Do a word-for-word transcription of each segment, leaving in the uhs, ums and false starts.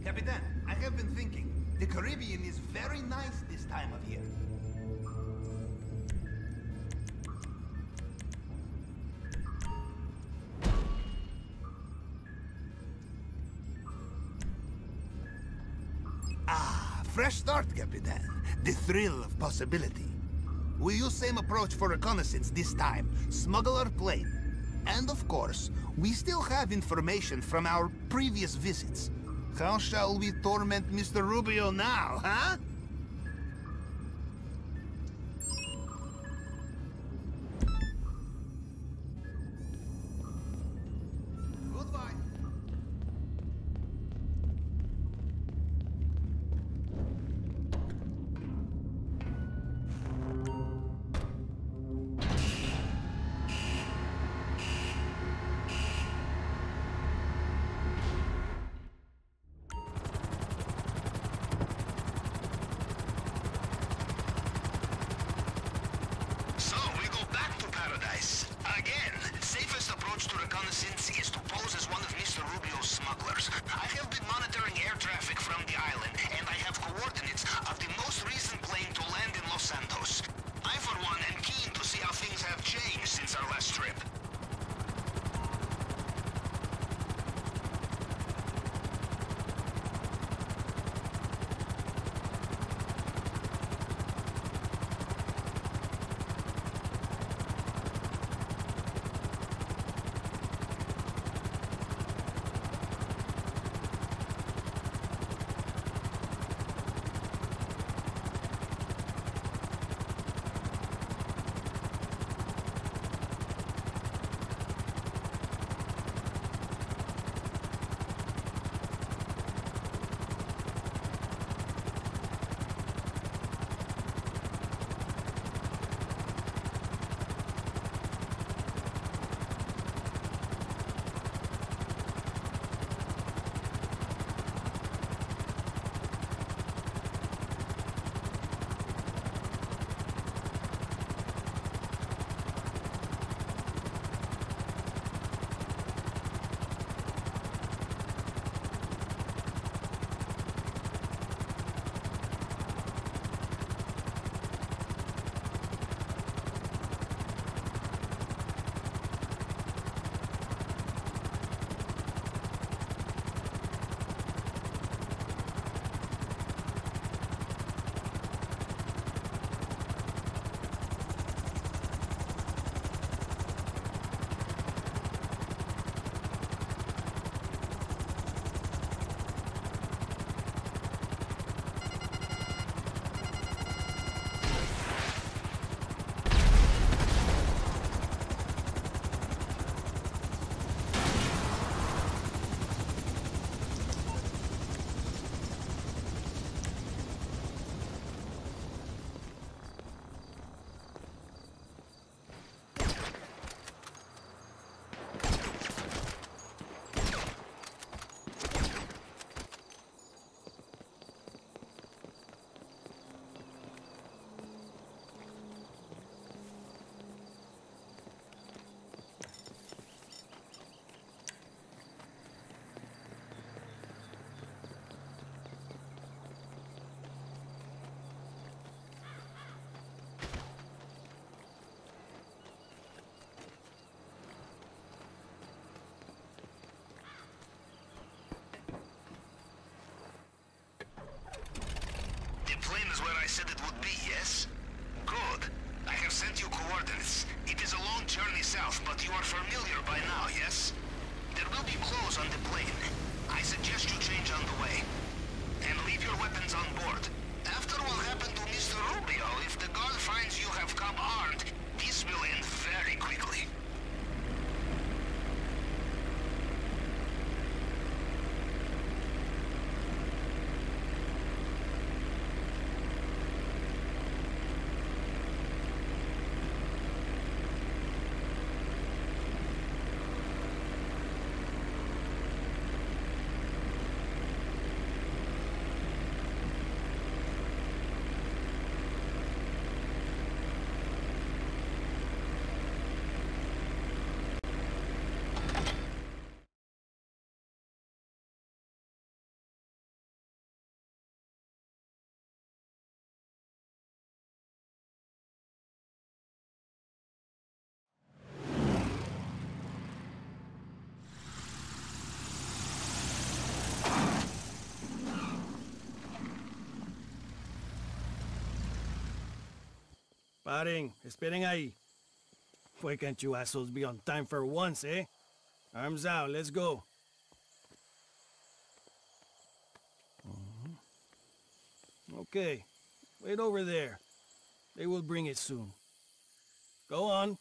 Capitan, I have been thinking. The Caribbean is very nice this time of year. Ah, fresh start, Capitan. The thrill of possibility. We use same approach for reconnaissance this time. Smuggle our plane. And of course, we still have information from our previous visits. How shall we torment Mister Rubio now, huh? Goodbye. I said it would be, yes? Good. I have sent you coordinates. It is a long journey south, but you are familiar by now, yes? There will be clothes on the plane. I suggest you change on the way. And leave your weapons on board. After what happened to Mister Rubio, if the guard finds you have come armed, this will end very quickly. Paring, esperen ahí. Why can't you assholes be on time for once, eh? Arms out, let's go. Uh-huh. Okay, wait over there. They will bring it soon. Go on.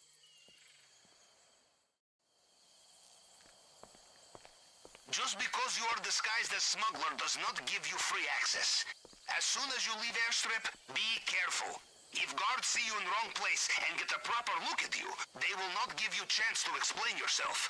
Just because you are disguised as smuggler does not give you free access. As soon as you leave airstrip, be careful. If guards see you in wrong place and get a proper look at you, they will not give you chance to explain yourself.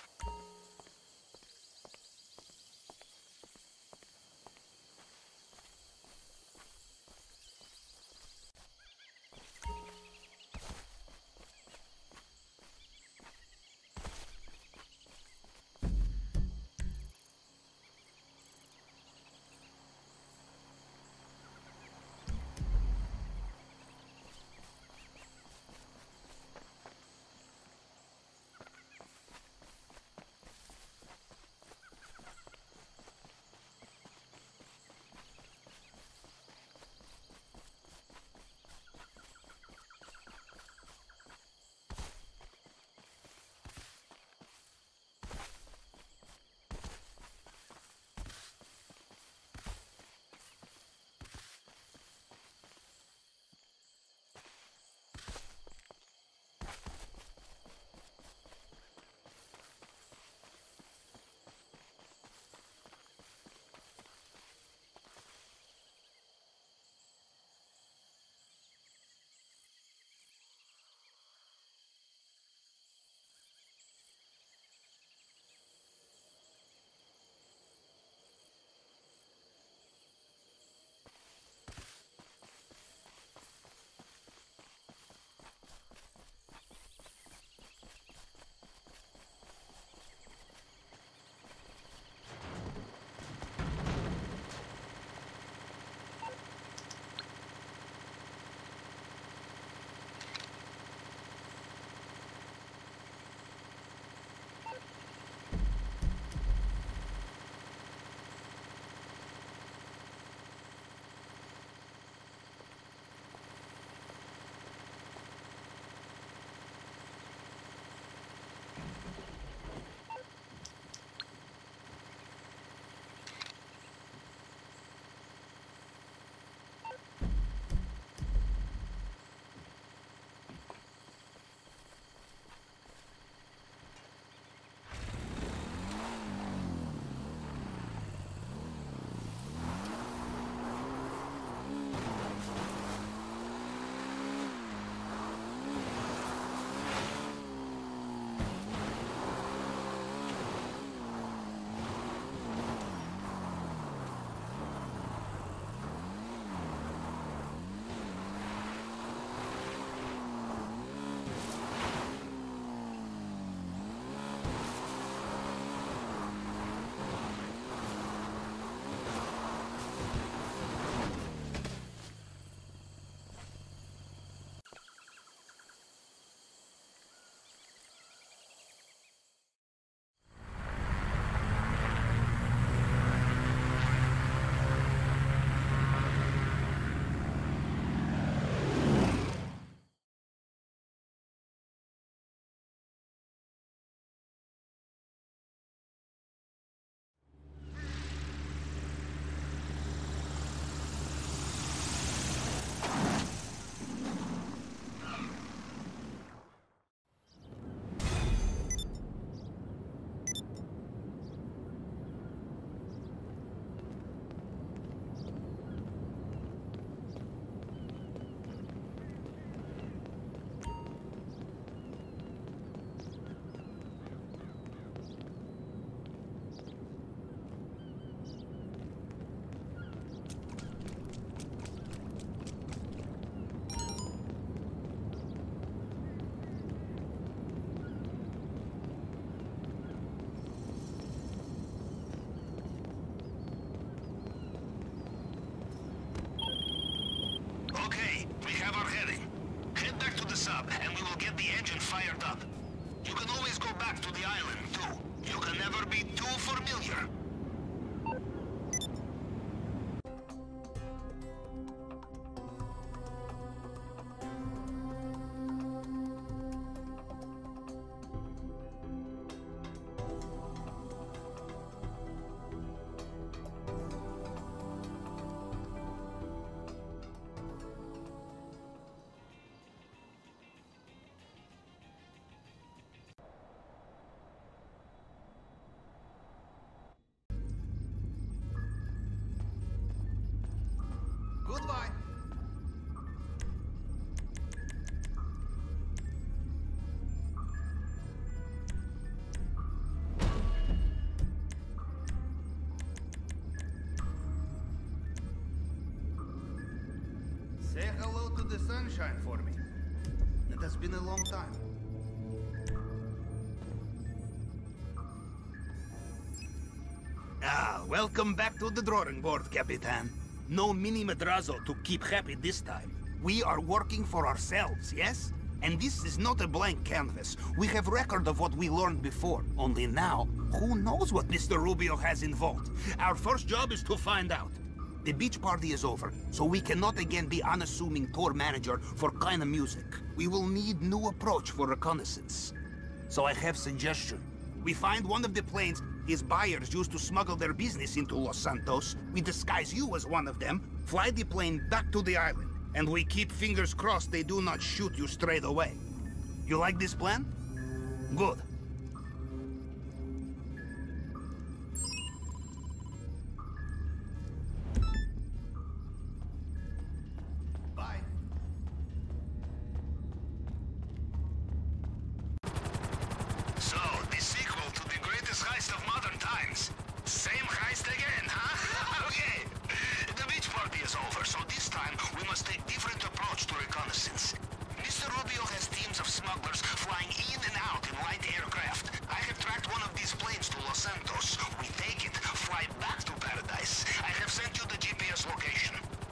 and we will get the engine fired up. You can always go back to the island, too. You can never be too familiar. Say hello to the sunshine for me. It has been a long time. Ah, welcome back to the drawing board, Capitan. No mini madrazo to keep happy this time. We are working for ourselves, yes? And this is not a blank canvas. We have record of what we learned before. Only now, who knows what Mister Rubio has in vault? Our first job is to find out. The beach party is over, so we cannot again be unassuming tour manager for kind of music. We will need new approach for reconnaissance. So I have suggestion. We find one of the planes his buyers used to smuggle their business into Los Santos. We disguise you as one of them, fly the plane back to the island, and we keep fingers crossed they do not shoot you straight away. You like this plan? Good. Bye. So, the sequel to the greatest heist of modern times. Same heist again, huh? Okay. The beach party is over, so this time we must take different approach to reconnaissance. Mister Rubio has teams of smugglers flying in and out in light aircraft. I have tracked one of these planes to Los Santos. We take it, fly back to Paradise. I have sent you the G P S location.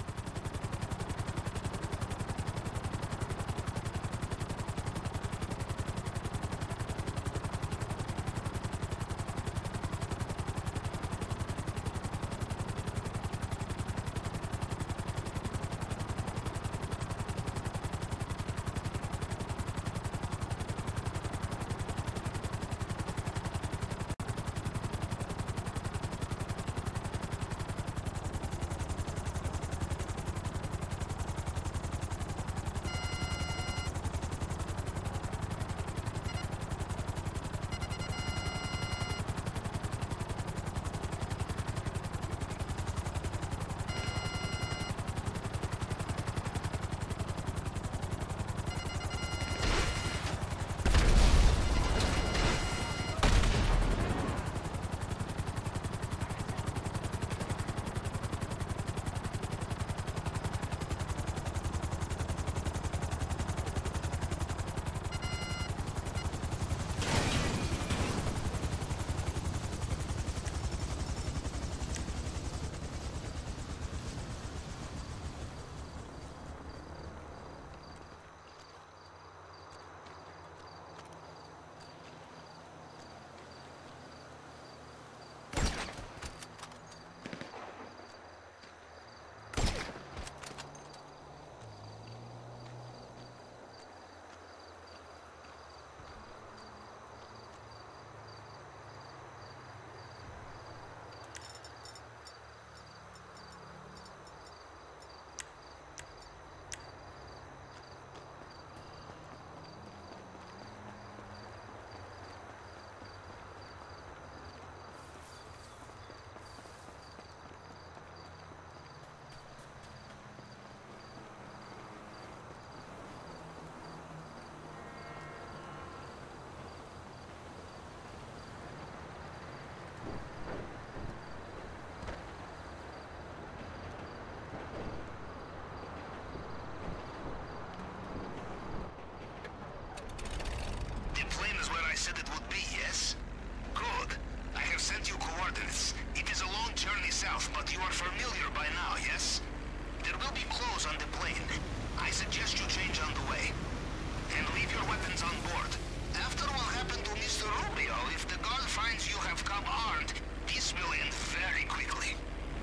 But you are familiar by now, yes? There will be clothes on the plane. I suggest you change on the way. And leave your weapons on board. After what happened to Mister Rubio, if the guard finds you have come armed, this will end very quickly.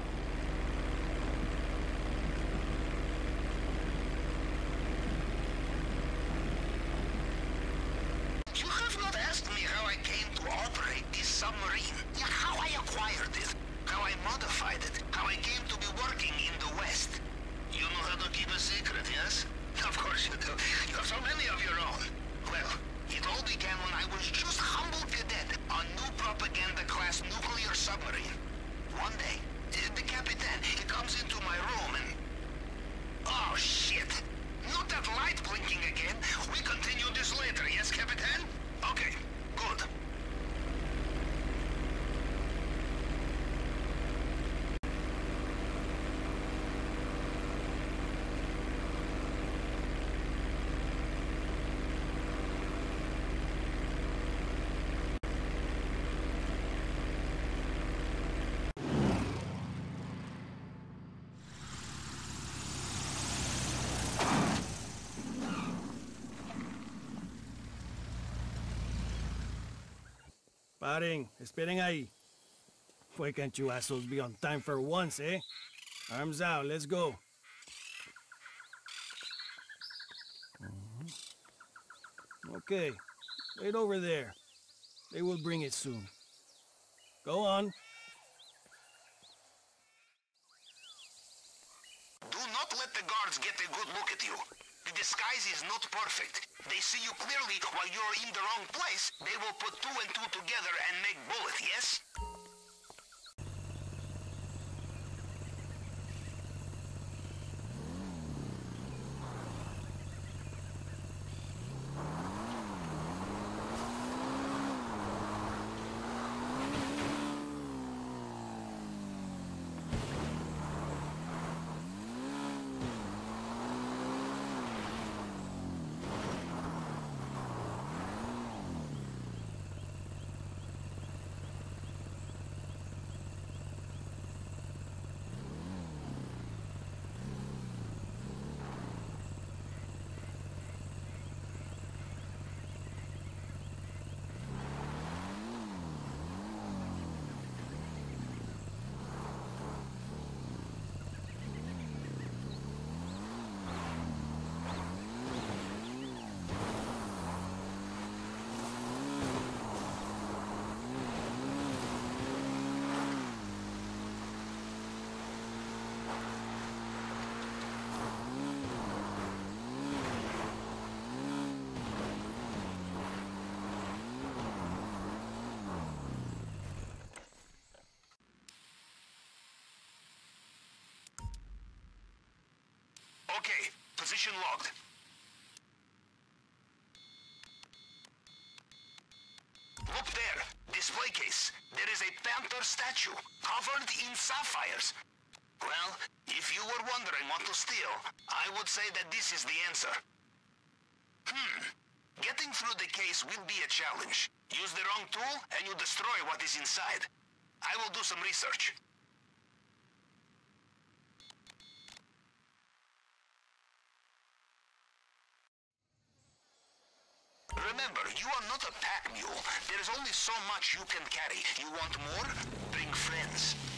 You have not asked me how I came to operate this submarine. Yeah, how I acquired it. How I modified it, how I came to be working in the West. You know how to keep a secret, yes? Of course you do. You have so many of your own. Well, it all began when I was just humble cadet, Paring, esperen ahí. Why can't you assholes be on time for once, eh? Arms out, let's go. Mm-hmm. Okay, wait over there. They will bring it soon. Go on. Do not let the guards get a good look at you. The disguise is not perfect. They see you clearly while you're in the wrong place. They will put two and two together and make bullet, yes? Okay, position logged. Look there, display case. There is a Panther statue, covered in sapphires. Well, if you were wondering what to steal, I would say that this is the answer. Hmm. Getting through the case will be a challenge. Use the wrong tool, and you destroy what is inside. I will do some research. Remember, you are not a pack mule. There is only so much you can carry. You want more? Bring friends.